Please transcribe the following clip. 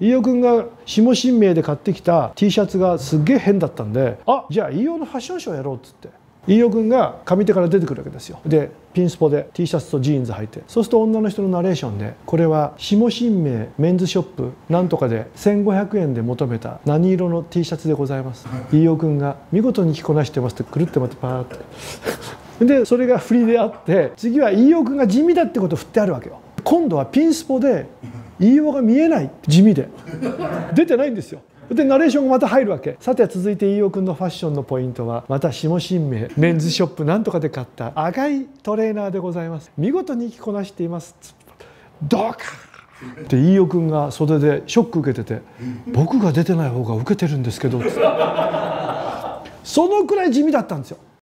飯尾君が下新名で買ってきた T シャツがすっげえ変だったんで、あ、じゃあ飯尾のファッションショーやろうっつって飯尾君が上手から出てくるわけですよ。でピンスポで T シャツとジーンズ履いて、そうすると女の人のナレーションで、これは下新名メンズショップなんとかで1500円で求めた何色の T シャツでございます、飯尾君が見事に着こなしてますってくるってまたパーってでそれが振りであって、次は飯尾君が地味だってことを振ってあるわけよ。今度はピンスポで飯尾が見えない、地味で出てないんですよ。でナレーションがまた入るわけ。さて続いて飯尾君のファッションのポイントは、また下新名メンズショップなんとかで買った赤いトレーナーでございます、見事に着こなしています。どうかって飯尾君が袖でショック受けてて、僕が出てない方が受けてるんですけどそのくらい地味だったんですよ。